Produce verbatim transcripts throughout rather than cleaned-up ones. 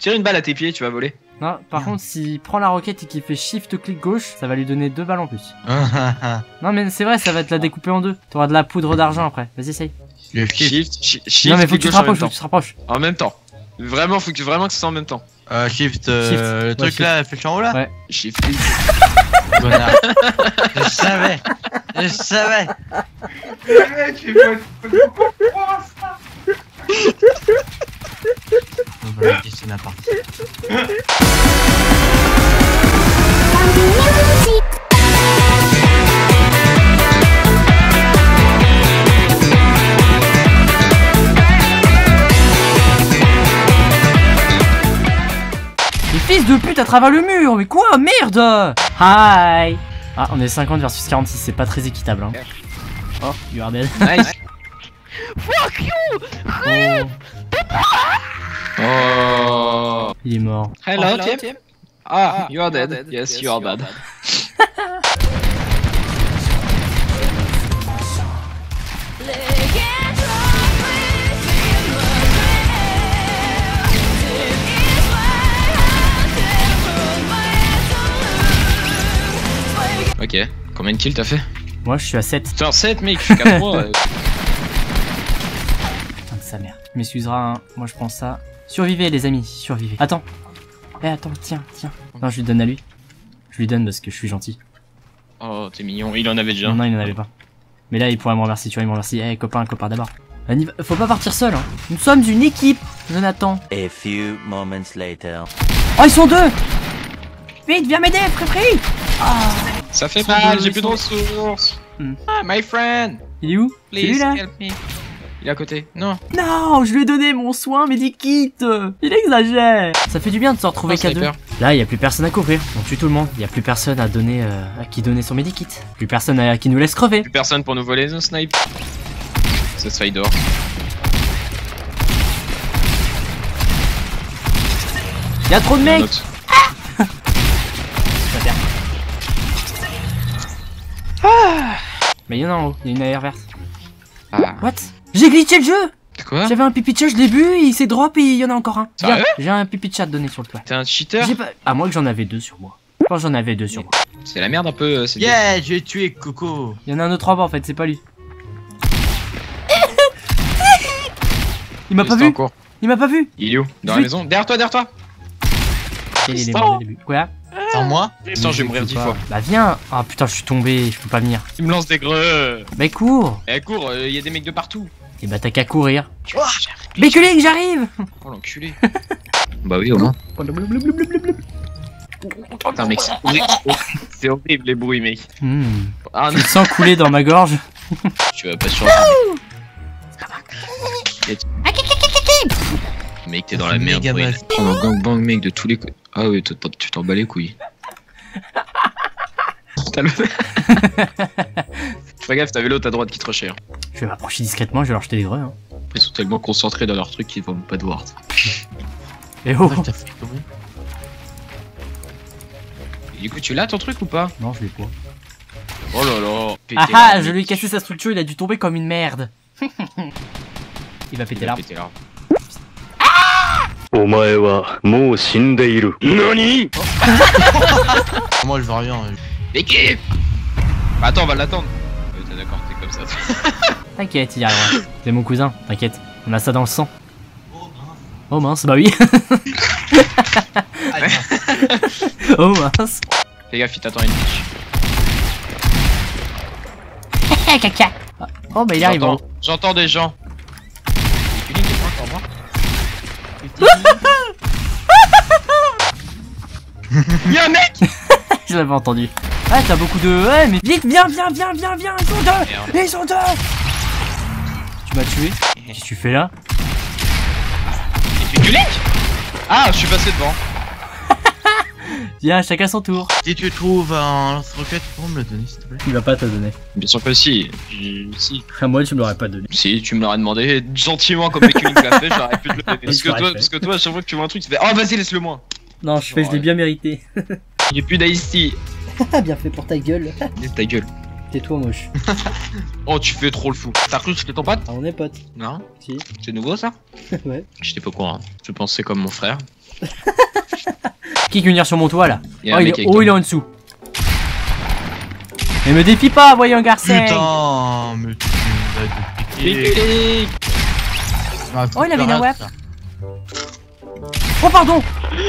Tire une balle à tes pieds, tu vas voler. Non, par contre, s'il prend la roquette et qu'il fait shift clic gauche, ça va lui donner deux balles en plus. Non, mais c'est vrai, ça va te la découper en deux. T'auras de la poudre d'argent après. Vas-y, essaye. Le shift, shi- shift. Non, mais faut que tu clic te gauche en rapproches, même faut que temps. tu te rapproches. En même temps. Vraiment, faut que vraiment que ça soit en même temps. Euh, shift, euh, Shift. le Ouais, truc shift. là, flèche en haut là. Ouais. Shift. clic. Connard. Je savais. Je savais. On va laisser la partie. Les fils de pute à travers le mur, mais quoi, merde. Hi. Ah, on est cinquante versus quarante-six, c'est pas très équitable, hein. Oh, you are dead. Nice. Fuck you! Oh. Oh. Il est mort. Hello, Tim. Ah, you are dead. Yes, you are bad. Ok, combien de kills t'as fait? Moi, je suis à sept. Putain, sept mec, je suis qu'à trois. euh. Putain de sa mère. Tu m'excuseras, hein. Moi je prends ça. Survivez les amis, survivez. Attends. Eh attends, tiens, tiens. Non, je lui donne à lui. Je lui donne parce que je suis gentil. Oh, t'es mignon, il en avait déjà. Non, non, il n'en avait pas. Mais là, il pourrait me remercier, tu vois, il me remercie. Eh, copain, copain d'abord. Faut pas partir seul, hein. Nous sommes une équipe, Jonathan. A few moments later. Oh, ils sont deux. Vite, viens m'aider, frère. Ah. Ça fait Ils sont mal, deux, j'ai ils plus de sont- ressources. Hmm. Ah, my friend. Il est où? C'est lui Please là? help me. Il est à côté. Non. Non, je lui ai donné mon soin medikit. Il exagère. Ça fait du bien de se retrouver Oh, qu'à deux. sniper. Là, il y a plus personne à couvrir. On tue tout le monde. Il y a plus personne à donner, euh, à qui donner son medikit. Plus personne à qui nous laisse crever. Plus personne pour nous voler nos snipe. Ça se faille dehors. Il y a trop de Il y en a un mecs. autre. Mais il y en a en haut. Il y a une A R verte. Ah. What? J'ai glitché le jeu. Quoi? J'avais un pipi de chat, je l'ai bu, il s'est drop et il y en a encore un. Viens, Sérieux? j'ai un pipi de chat donné sur le toit. T'es un cheater? J'ai pas... À moins que j'en avais deux sur moi. Quand j'en avais deux sur moi. C'est la merde un peu. euh, c'est Yeah, j'ai tué Coco. Il y en a un autre en bas en fait, c'est pas lui. Il m'a pas Reste vu. en cours. Il m'a pas vu. Il est où? Dans la Je- maison? Derrière toi, derrière toi! Il est Tristan. mort dès le début. Quoi? Sans moi. Tristan, je vais mourir peux dix pas. fois. Bah viens. Ah putain, je suis tombé, je peux pas venir. Il me lance des greux! Bah cours. Eh, cours, il y a des mecs de partout! Et bah t'as qu'à courir. Oh, Béculing, j'arrive. oh l'enculé! Bah oui, au moins. Putain, mec, c'est horrible. C'est horrible les bruits, mec. Hmm. Ah Je non, le sens couler dans ma gorge. tu vas pas survivre. Mec, t'es dans la merde, Méga bruit. mal. Oh, un gangbang, mec, de tous les côtés. Ah oui, toi, toi, tu t'en bats les couilles. T'as le. Fais gaffe, t'avais l'autre à droite qui te rushait. hein. Je vais m'approcher discrètement, je vais leur jeter des greux. Hein. Ils sont tellement concentrés dans leur truc qu'ils vont pas te voir. Et oh. T'as fait comment? Et du coup, tu l'as ton truc ou pas? Non, je l'ai pas. Oh là là. Ah Péter ah, l'arme, je mec. lui ai cassé sa structure, il a dû tomber comme une merde. Il va péter Il a l'arbre. pété l'arbre. お前はもう死んでいる。何？ Moi je veux rien. L'équipe. Bah attends, on va l'attendre. Euh, t'es d'accord, t'es comme ça. T'inquiète, il y arrivera. C'est mon cousin, t'inquiète. On a ça dans le sang. Oh mince, bah oui. Oh mince. Fais gaffe, il t'attend une bitch. Eh, caca. Ah, oh bah il arrive. J'entends- J'entends des gens. Et tu dis, t'es pas encore mort? Y'a un mec! Je l'avais entendu. Ah, t'as beaucoup de... Ouais, mais vite, viens, viens, viens, viens, viens. Ils sont deux. Merde. Ils sont deux. Tu m'as tué. Qu'est-ce que tu fais là? Il fait du leak? Ah, je suis passé devant. Viens, chacun son tour. Si tu trouves un lance-roquette, tu peux me le donner s'il te plaît. Il va pas te donner. Bien sûr que si. J- Si. À moi, tu me l'aurais pas donné. Si, tu me l'aurais demandé gentiment comme Becky Link l'a fait, j'aurais pu te le donner. Parce que, l'aurais toi, fait. parce que toi, à chaque fois que tu vois un truc, tu fais oh vas-y, laisse-le moi. Non, je fais, je l'ai bien mérité. Il y a plus d'Ice-T. Bien fait pour ta gueule. Ta gueule. Tais-toi, moche. Oh, tu fais trop le fou. T'as cru que j'étais ton pote? Ah, on est potes. Non. Si. C'est nouveau ça? Ouais. J'étais pas au courant. Je pensais comme mon frère. Qui peut venir sur mon toit là? Il y a Oh, un il mec est... avec oh toi. il est en dessous. Mais me défie pas, voyons garçon. Putain, mais tu m'as dépiqué. Pique-les. Ah, Oh, il avait tout une rate, web. ça. Oh pardon.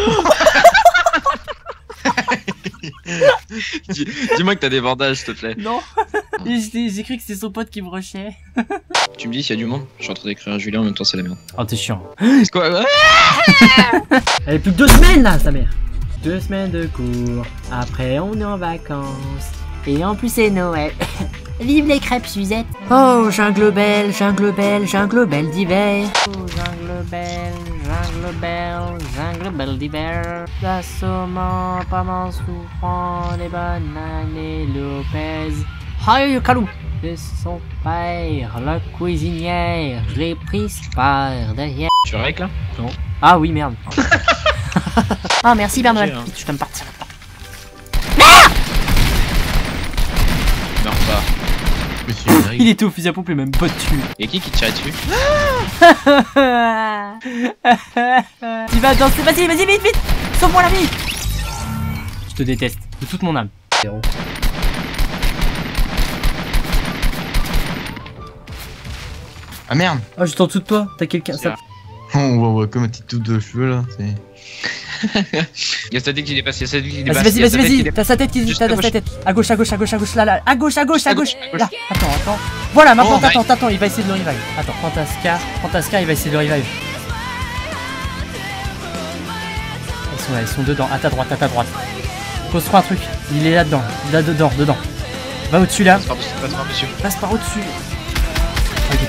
Dis- Dis-moi que t'as des bandages, s'il te plaît. Non. J'ai j'ai cru que c'était son pote qui me rushait. Tu me dis s'il y a du monde? Je suis en train d'écrire à Julien en même temps, c'est la merde. Oh t'es chiant. C'est quoi? Ouais. Elle est plus que deux semaines là, sa mère. Deux semaines de cours. Après on est en vacances. Et en plus c'est Noël. Vive les crêpes Suzette. Oh jungle belle, jungle belle, jungle belle d'hiver. Oh jungle belle, jungle belle, jungle belle d'hiver. L'assommant, pas m'en souffrant, les bananes et Lopez. Aïe calou. De son père, la cuisinière, je l'ai prise par derrière. Tu règles là? Non. Ah oui merde. Ah merci Père Noël. Hein. Je peux me partir. Meurs pas. Je me suis énervé. Il était au fusil à pompe, le même pas dessus. Y'a qui qui te tirait dessus? Tu vas danser, vas-y, vas-y, vite, vite. Sauve-moi la vie. Je te déteste de toute mon âme. Zéro. Ah merde. Oh juste en dessous de toi, t'as quelqu'un. Ça... Oh ouais ouais, comme un petit tout de cheveux là, c'est... Y'a sa tête qui dépasse, y'a sa tête qui Vas-y, dépasse. vas-y, y'a vas-y, sa tête qui vas-y. dépasse. T'as sa tête qui Juste t'as à sa gauche. tête. À gauche, à gauche, à gauche, à gauche, là, là. À gauche, à gauche, à gauche, à là. gauche, à gauche. Là, attends, attends. Voilà, maintenant, Oh, t'attends, t'attends, il va essayer de le revive. Attends, prends ta scar, prends ta scar, il va essayer de le revive. Ils sont là, ils sont dedans, à ta droite, à ta droite. Pose-toi un truc, il est là-dedans, là dedans, dedans. Va au-dessus là, Passe par-dessus, passe par-dessus. passe par au-dessus. Ok,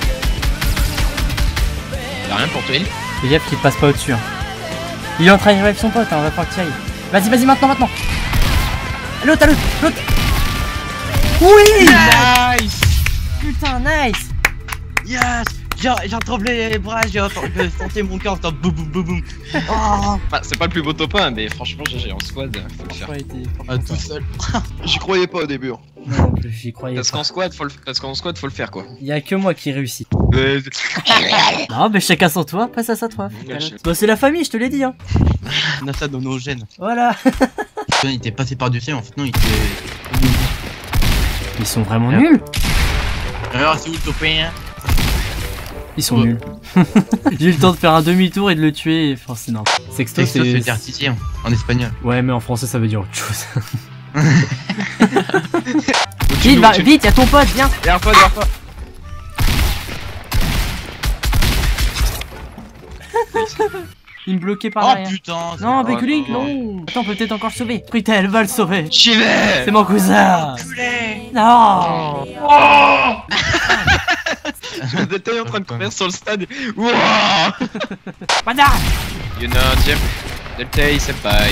Y'a rien pour toi. fais gaffe qu'il passe pas au-dessus. Hein. Il est en train de revive son pote, hein, on va falloir que tu ailles. Vas-y, vas-y, maintenant, maintenant. L'autre, à l'autre, l'autre. Oui! Nice. Putain, nice! Yes. J'ai j'ai tremblé les bras, j'ai senti mon cœur en boum boum boum boum. Oh. Bah, c'est pas le plus beau top un, mais franchement, G G en squad, faut le faire. Ouais, t'es- Ah, tout seul. J'y croyais pas au début. Non, j'y croyais Parce pas. qu'en squad, faut le... Parce qu'en squad, faut le faire quoi. Il y a que moi qui réussis. Euh, Non, mais chacun son toit, passe à sa toi. Ouais, je- Bah, c'est la famille, je te l'ai dit, hein. On a ça dans nos gènes. Voilà. Il était passé par-dessus, en fait, non, il était. Ils sont vraiment nuls. Alors, c'est où le copain? Ils sont Ouais. nuls. J'ai eu le temps de faire un demi-tour et de le tuer. Enfin, c'est n'importe. Sexto, Texto, c'est. c'est artificiel en espagnol. Ouais, mais en français, ça veut dire autre chose. Au-dessus de Vite, nous, va, au-dessus de vite, y'a ton pote, viens. nous. Derrière toi, derrière toi. Il me bloquait par Oh derrière. putain! c'est Non, pas Béculing, grave. non. Attends, on peut peut-être encore le sauver. Putain, elle va le sauver. J'y vais. C'est mon cousin. Enculé. Non. Je me détaille en train de courir sur le stade. Wouah. Voilà. You know, Jim. Delta, c'est pareil.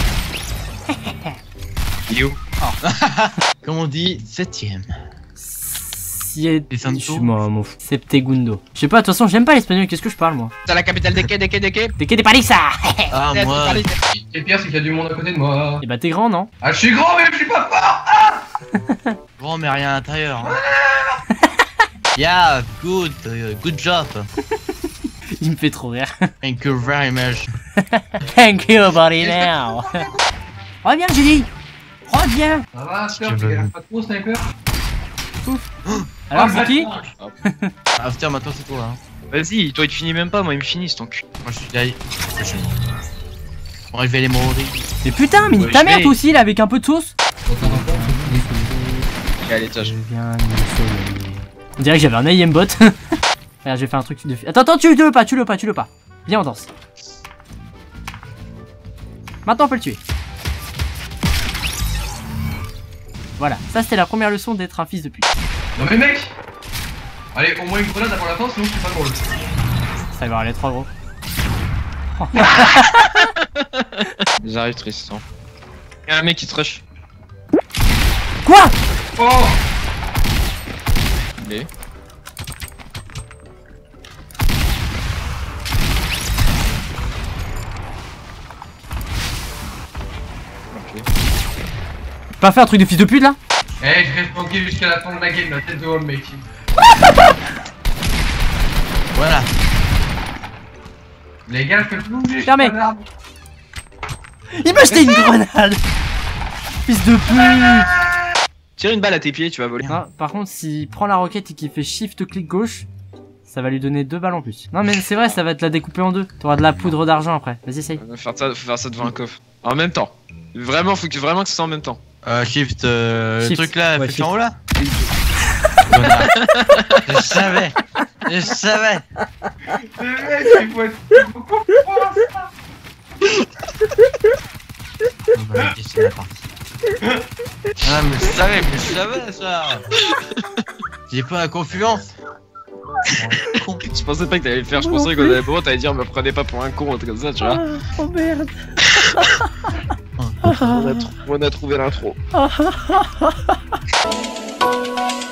You. Comme on dit, septième. Si est... Et Santo. Je suis moi, mon fou. Septegundo. Je sais pas, de toute façon, j'aime pas l'espagnol. Qu'est-ce que je parle, moi? C'est la capitale des quais, des quais, des quais. T'es que des Paris, ça. Ah, moi. Et pire, c'est qu'il y a du monde à côté de moi. Et bah, t'es grand, non? Ah, je suis grand, mais je suis pas fort. Grand, mais rien à l'intérieur. Hein. Yeah, good, uh, good job. Il me fait trop rire. Thank you very much. Thank you, buddy, now. Reviens, j'ai dit. Reviens. Ça va, Je Sir, tu veux- galères pas trop, sniper? Alors, Ah, c'est qui? After, maintenant c'est toi. Hein. Vas-y, toi il te finit même pas, moi il me finit ton cul. Moi je suis derrière. Bon, je vais les mourir. Mais putain, mais nique Ouais, ta je mère, vais. toi aussi, là, avec un peu de sauce. Il est à l'étage. Je viens du soleil. On dirait que j'avais un aimbot. Regarde, je vais faire un truc de... Attends, attends, tu le pas, tu le pas, tu le pas. Viens, on danse. Maintenant, on peut le tuer. Voilà, ça c'était la première leçon d'être un fils de pute. Non, mais mec! Allez, au moins une grenade avant la fin, sinon c'est pas drôle. Ça va aller trois gros. J'arrive Tristan. Y'a un mec qui te rush. Quoi? Oh! Il est. Ok. Pas fait un truc de fils de pute là? Eh, je reste tranquille jusqu'à la fin de la game, la tête de Home, mec. Voilà. Les gars, je peux tout bouger. Fermez. Il m'a jeté une grenade. Fils de pute. Tire une balle à tes pieds, tu vas voler. Non, par contre, s'il prend la roquette et qu'il fait shift clic gauche, ça va lui donner deux balles en plus. Non mais c'est vrai, ça va te la découper en deux. T'auras de la poudre d'argent après. Vas-y, essaye. Faut faire ça, faut faire ça devant un coffre. En même temps. Vraiment, faut que vraiment que ce soit en même temps. Euh, shift, euh, Shift. le truc là, Ouais, fait shift. en haut là. Connard. Je savais. Je savais. Le mec, il faut être beaucoup plus fort, ça. On va aller tester la partie. Ah mais je savais, mais je savais ça. J'ai pas la confiance. Je pensais pas que t'allais le faire, je pensais qu'au début t'allais dire me prenez pas pour un con, un truc comme ça, tu vois. Oh merde. On a, tr- on a trouvé l'intro.